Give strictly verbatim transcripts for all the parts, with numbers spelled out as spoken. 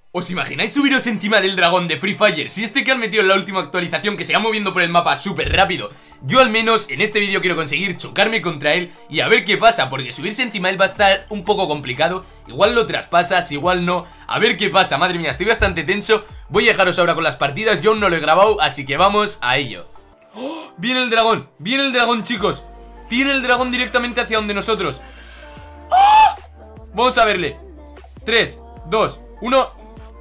¿Os imagináis subiros encima del dragón de Free Fire? Si este que han metido en la última actualización, que se va moviendo por el mapa súper rápido. Yo al menos en este vídeo quiero conseguir chocarme contra él y a ver qué pasa, porque subirse encima de él va a estar un poco complicado. Igual lo traspasas, igual no. A ver qué pasa, madre mía, estoy bastante tenso. Voy a dejaros ahora con las partidas, yo aún no lo he grabado, así que vamos a ello. ¡Oh! Viene el dragón, viene el dragón, chicos. Viene el dragón directamente hacia donde nosotros. ¡Oh! Vamos a verle. tres, dos, uno.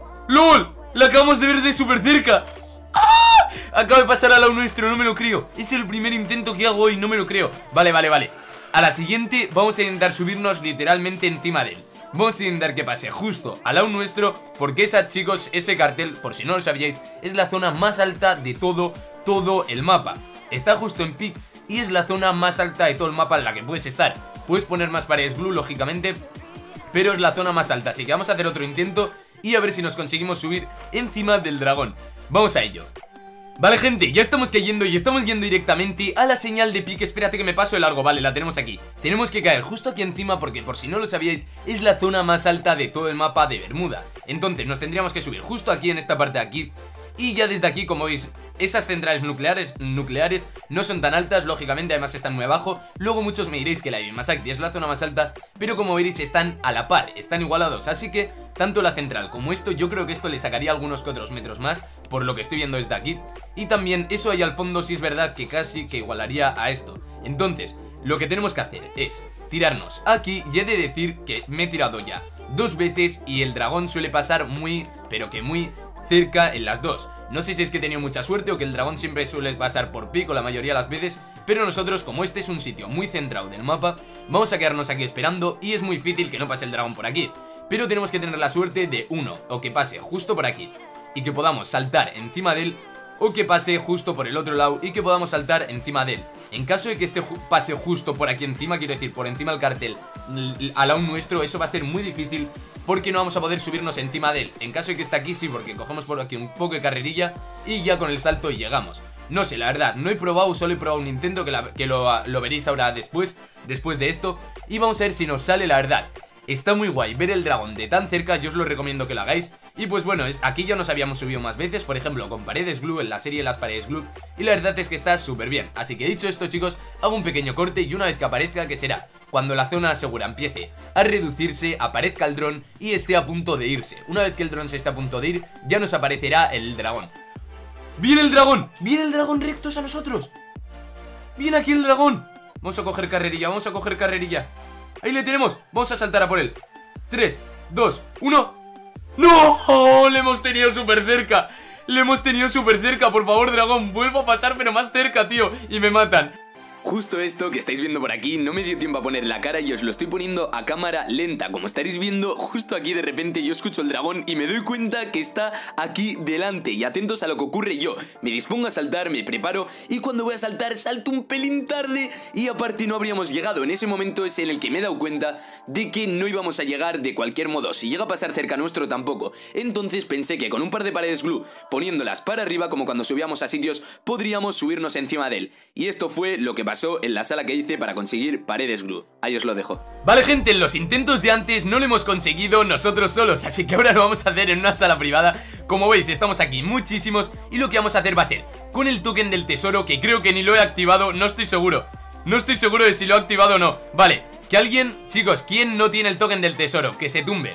¡Lol! ¡La acabamos de ver de súper cerca! ¡Ah! Acaba de pasar al lado nuestro, no me lo creo. Es el primer intento que hago hoy, no me lo creo. Vale, vale, vale. A la siguiente vamos a intentar subirnos literalmente encima de él. Vamos a intentar que pase justo al lado nuestro, porque esa, chicos, ese cartel, por si no lo sabíais, es la zona más alta de todo, todo el mapa. Está justo en pic y es la zona más alta de todo el mapa en la que puedes estar. Puedes poner más paredes glue, lógicamente, pero es la zona más alta, así que vamos a hacer otro intento y a ver si nos conseguimos subir encima del dragón. Vamos a ello. Vale, gente, ya estamos cayendo y estamos yendo directamente a la señal de pique. Espérate que me paso de largo, vale, la tenemos aquí. Tenemos que caer justo aquí encima porque, por si no lo sabíais, es la zona más alta de todo el mapa de Bermuda. Entonces nos tendríamos que subir justo aquí, en esta parte de aquí. Y ya desde aquí, como veis, esas centrales nucleares, nucleares no son tan altas, lógicamente, además están muy abajo. Luego muchos me diréis que la Imasacti es la zona más alta, pero como veréis están a la par, están igualados. Así que tanto la central como esto, yo creo que esto le sacaría algunos que otros metros más, por lo que estoy viendo desde aquí. Y también eso ahí al fondo sí es verdad que casi que igualaría a esto. Entonces, lo que tenemos que hacer es tirarnos aquí, y he de decir que me he tirado ya dos veces y el dragón suele pasar muy, pero que muy cerca en las dos. No sé si es que he tenido mucha suerte o que el dragón siempre suele pasar por pico la mayoría de las veces, pero nosotros, como este es un sitio muy centrado del mapa, vamos a quedarnos aquí esperando y es muy difícil que no pase el dragón por aquí. Pero tenemos que tener la suerte de uno, o que pase justo por aquí y que podamos saltar encima de él, o que pase justo por el otro lado y que podamos saltar encima de él. En caso de que este ju pase justo por aquí encima, quiero decir, por encima del cartel, al lado nuestro, eso va a ser muy difícil porque no vamos a poder subirnos encima de él. En caso de que esté aquí, sí, porque cogemos por aquí un poco de carrerilla y ya con el salto llegamos. No sé, la verdad, no he probado, solo he probado un intento que, la, que lo, lo veréis ahora después, después de esto. Y vamos a ver si nos sale, la verdad. Está muy guay ver el dragón de tan cerca, yo os lo recomiendo que lo hagáis. Y pues bueno, es, aquí ya nos habíamos subido más veces, por ejemplo con paredes glue, en la serie de las paredes glue. Y la verdad es que está súper bien. Así que dicho esto, chicos, hago un pequeño corte y una vez que aparezca, que será cuando la zona segura empiece a reducirse, aparezca el dron y esté a punto de irse. Una vez que el dron se esté a punto de ir, ya nos aparecerá el dragón. ¡Viene el dragón! ¡Viene el dragón rectos a nosotros! ¡Viene aquí el dragón! Vamos a coger carrerilla, vamos a coger carrerilla. Ahí le tenemos, vamos a saltar a por él. tres, dos, uno. ¡No! Le hemos tenido súper cerca. Le hemos tenido súper cerca, por favor, dragón. Vuelvo a pasar, pero más cerca, tío. Y me matan. Justo esto que estáis viendo por aquí no me dio tiempo a poner la cara y os lo estoy poniendo a cámara lenta. Como estaréis viendo, justo aquí de repente yo escucho el dragón y me doy cuenta que está aquí delante. Y atentos a lo que ocurre, yo me dispongo a saltar, me preparo y cuando voy a saltar salto un pelín tarde y aparte no habríamos llegado. En ese momento es en el que me he dado cuenta de que no íbamos a llegar de cualquier modo. Si llega a pasar cerca nuestro tampoco. Entonces pensé que con un par de paredes glue poniéndolas para arriba, como cuando subíamos a sitios, podríamos subirnos encima de él. Y esto fue lo que pasó en la sala que hice para conseguir paredes glue. Ahí os lo dejo. Vale, gente, en los intentos de antes no lo hemos conseguido nosotros solos, así que ahora lo vamos a hacer en una sala privada. Como veis, estamos aquí muchísimos y lo que vamos a hacer va a ser con el token del tesoro, que creo que ni lo he activado, no estoy seguro. No estoy seguro de si lo he activado o no. Vale, que alguien, chicos, ¿quién no tiene el token del tesoro? Que se tumbe.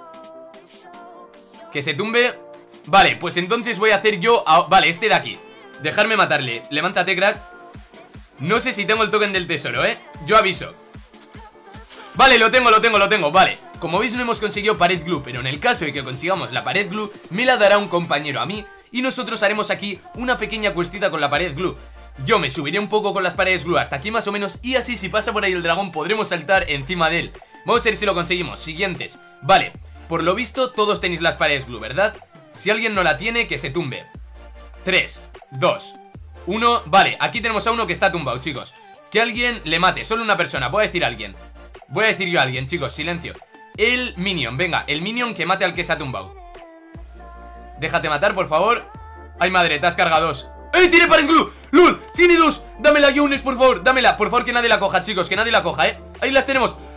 Que se tumbe. Vale, pues entonces voy a hacer yo a... Vale, este de aquí. Dejarme matarle. Levántate, crack. No sé si tengo el token del tesoro, ¿eh? Yo aviso. Vale, lo tengo, lo tengo, lo tengo, vale. Como veis no hemos conseguido pared glue, pero en el caso de que consigamos la pared glue, me la dará un compañero a mí y nosotros haremos aquí una pequeña cuestita con la pared glue. Yo me subiré un poco con las paredes glue hasta aquí más o menos y así si pasa por ahí el dragón podremos saltar encima de él. Vamos a ver si lo conseguimos. Siguientes. Vale, por lo visto todos tenéis las paredes glue, ¿verdad? Si alguien no la tiene, que se tumbe. tres, dos, uno, vale, aquí tenemos a uno que está tumbado, chicos. Que alguien le mate, solo una persona, voy a decir a alguien. Voy a decir yo a alguien, chicos, silencio. El minion, venga, el minion que mate al que se ha tumbado. Déjate matar, por favor. Ay, madre, te has cargado dos. ¡Eh, tiene pared glue! ¡Lol! ¡Tiene dos! Dámela, Jones, por favor, dámela, por favor, que nadie la coja, chicos, que nadie la coja, eh. Ahí las tenemos.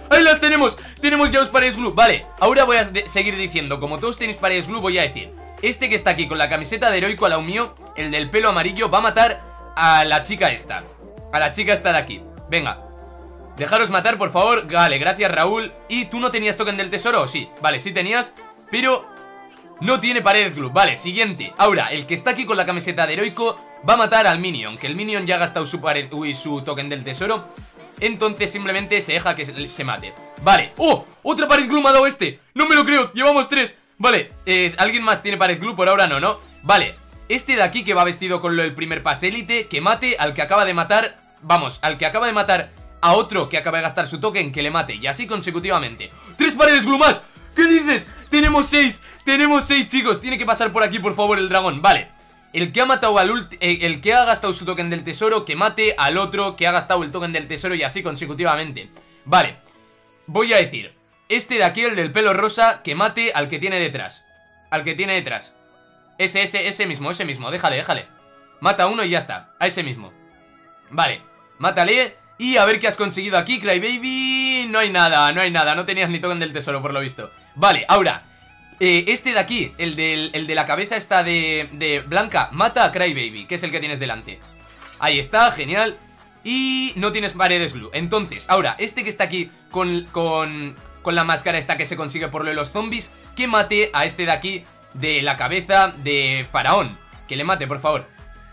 ¡Ahí las tenemos! Tenemos ya los paredes glue. Vale, ahora voy a seguir diciendo. Como todos tenéis paredes glue, voy a decir: este que está aquí con la camiseta de heroico a la mío, el del pelo amarillo, va a matar a la chica esta. A la chica esta de aquí. Venga, dejaros matar, por favor. Vale, gracias, Raúl. ¿Y tú no tenías token del tesoro o sí? Vale, sí tenías, pero no tiene paredes glue. Vale, siguiente. Ahora, el que está aquí con la camiseta de heroico va a matar al minion, que el minion ya ha gastado su, pared, uy, su token del tesoro. Entonces simplemente se deja que se, se mate. Vale, ¡oh! Otra pared glue me ha dado este. No me lo creo, llevamos tres. Vale, eh, ¿alguien más tiene pared glue? Por ahora no, ¿no? Vale, este de aquí que va vestido con lo del primer pase élite, que mate al que acaba de matar. Vamos, al que acaba de matar a otro que acaba de gastar su token, que le mate. Y así consecutivamente. ¡Tres paredes glue más! ¿Qué dices? Tenemos seis. Tenemos seis, chicos. Tiene que pasar por aquí, por favor, el dragón. Vale, el que ha matado al ulti, eh, el que ha gastado su token del tesoro, que mate al otro que ha gastado el token del tesoro, y así consecutivamente. Vale, voy a decir: este de aquí, el del pelo rosa, que mate al que tiene detrás. Al que tiene detrás. Ese, ese, ese mismo, ese mismo. Déjale, déjale. Mata a uno y ya está. A ese mismo. Vale, mátale. Y a ver qué has conseguido aquí, Crybaby. No hay nada, no hay nada. No tenías ni token del tesoro, por lo visto. Vale, ahora eh, este de aquí, el, del, el de la cabeza esta de, de blanca, mata a Crybaby, que es el que tienes delante. Ahí está, genial. Y no tienes paredes glue. Entonces, ahora, este que está aquí con, con, con la máscara esta que se consigue por lo de los zombies, que mate a este de aquí de la cabeza de faraón. Que le mate, por favor.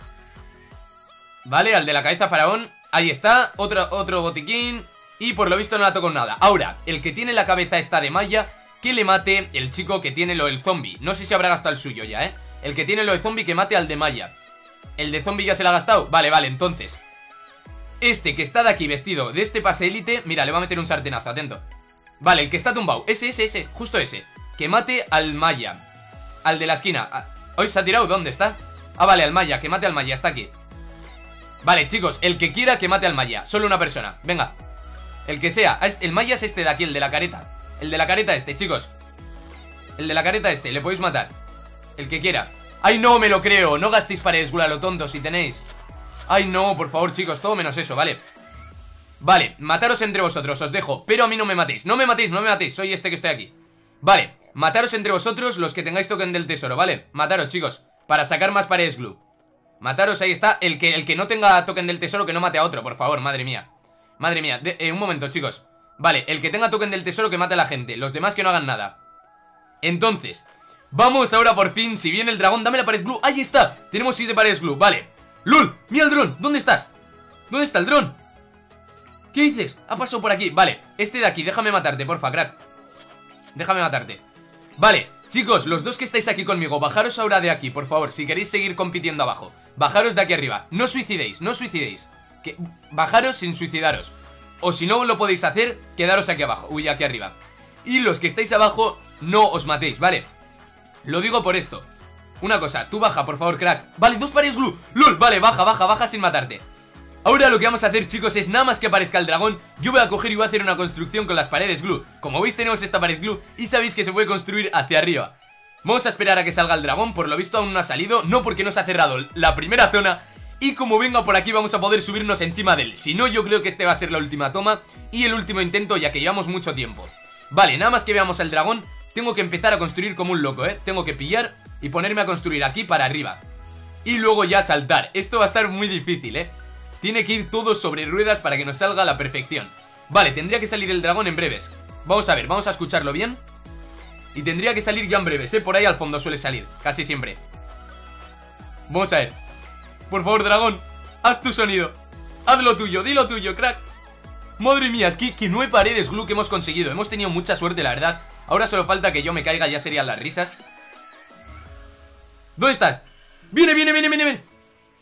Vale, al de la cabeza faraón. Ahí está, otro, otro botiquín. Y por lo visto no la tocó nada. Ahora, el que tiene la cabeza esta de malla, que le mate el chico que tiene lo del zombie. No sé si habrá gastado el suyo ya, ¿eh? El que tiene lo de zombie, que mate al de malla. ¿El de zombie ya se lo ha gastado? Vale, vale, entonces este que está de aquí vestido de este pase élite, mira, le va a meter un sartenazo, atento. Vale, el que está tumbado, ese, ese, ese, justo ese, que mate al malla. Al de la esquina. ¿Hoy se ha tirado? ¿Dónde está? Ah, vale, al malla, que mate al malla, está aquí. Vale, chicos, el que quiera que mate al malla. Solo una persona, venga. El que sea, el malla es este de aquí, el de la careta. El de la careta este, chicos. El de la careta este, le podéis matar. El que quiera. ¡Ay, no me lo creo! No gastéis paredes glue a lo tonto si tenéis. ¡Ay, no! Por favor, chicos, todo menos eso, ¿vale? Vale, mataros entre vosotros, os dejo. Pero a mí no me matéis, no me matéis, no me matéis. Soy este que estoy aquí. Vale, mataros entre vosotros los que tengáis token del tesoro, ¿vale? Mataros, chicos, para sacar más paredes glue. Mataros, ahí está. El que, el que no tenga token del tesoro, que no mate a otro, por favor, madre mía. Madre mía, de, eh, un momento, chicos. Vale, el que tenga token del tesoro, que mate a la gente. Los demás que no hagan nada. Entonces, vamos ahora por fin. Si viene el dragón, dame la pared glue. ¡Ahí está! Tenemos siete paredes glue, vale. ¡Lul! ¡Mira el dron! ¿Dónde estás? ¿Dónde está el dron? ¿Qué dices? Ha pasado por aquí. Vale, este de aquí, déjame matarte, porfa, crack. Déjame matarte. Vale, chicos, los dos que estáis aquí conmigo, bajaros ahora de aquí, por favor. Si queréis seguir compitiendo abajo, bajaros de aquí arriba. No suicidéis, no suicidéis, que... Bajaros sin suicidaros. O si no lo podéis hacer, quedaros aquí abajo. Uy, aquí arriba. Y los que estáis abajo, no os matéis, ¿vale? Lo digo por esto. Una cosa, tú baja, por favor, crack. Vale, dos paredes glue. ¡Lol! Vale, baja, baja, baja sin matarte. Ahora lo que vamos a hacer, chicos, es nada más que aparezca el dragón, yo voy a coger y voy a hacer una construcción con las paredes glue. Como veis, tenemos esta pared glue y sabéis que se puede construir hacia arriba. Vamos a esperar a que salga el dragón, por lo visto aún no ha salido, no porque no se ha cerrado la primera zona. Y como venga por aquí vamos a poder subirnos encima de él. Si no, yo creo que este va a ser la última toma y el último intento, ya que llevamos mucho tiempo. Vale, nada más que veamos el dragón, tengo que empezar a construir como un loco, ¿eh? Tengo que pillar y ponerme a construir aquí para arriba. Y luego ya saltar. Esto va a estar muy difícil, ¿eh? Tiene que ir todo sobre ruedas para que nos salga a la perfección. Vale, tendría que salir el dragón en breves. Vamos a ver, vamos a escucharlo bien. Y tendría que salir ya en breves, ¿eh? Por ahí al fondo suele salir, casi siempre. Vamos a ver. Por favor, dragón, haz tu sonido. Haz lo tuyo, di lo tuyo, crack. Madre mía, es que, que no hay paredes glue que hemos conseguido. Hemos tenido mucha suerte, la verdad. Ahora solo falta que yo me caiga, ya serían las risas. ¿Dónde estás? Viene, viene, viene, viene, viene.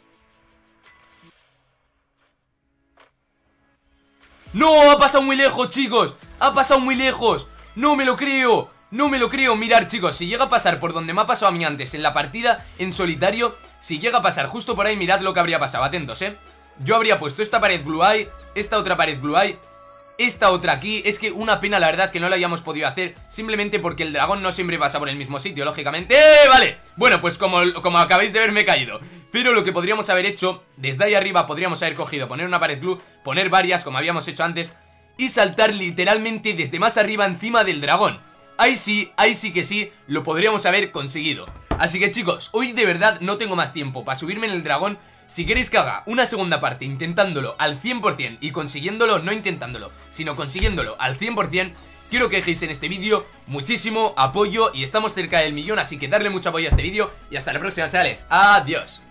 ¡No! ¡Ha pasado muy lejos, chicos! ¡Ha pasado muy lejos! ¡No me lo creo! ¡No me lo creo! Mirad, chicos, si llega a pasar por donde me ha pasado a mí antes en la partida, en solitario, si llega a pasar justo por ahí, mirad lo que habría pasado. Atentos, ¿eh? Yo habría puesto esta pared glue ahí, esta otra pared glue ahí, esta otra aquí. Es que una pena, la verdad, que no lo hayamos podido hacer, simplemente porque el dragón no siempre pasa por el mismo sitio, lógicamente. ¡Eh! Vale, bueno, pues como, como acabáis de ver, me he caído. Pero lo que podríamos haber hecho, desde ahí arriba podríamos haber cogido, poner una pared glue, poner varias, como habíamos hecho antes, y saltar literalmente desde más arriba encima del dragón. Ahí sí, ahí sí que sí, lo podríamos haber conseguido. Así que chicos, hoy de verdad no tengo más tiempo para subirme en el dragón. Si queréis que haga una segunda parte intentándolo al cien por cien y consiguiéndolo, no intentándolo, sino consiguiéndolo al cien por cien, quiero que dejéis en este vídeo muchísimo apoyo y estamos cerca del millón, así que darle mucho apoyo a este vídeo y hasta la próxima, chavales. Adiós.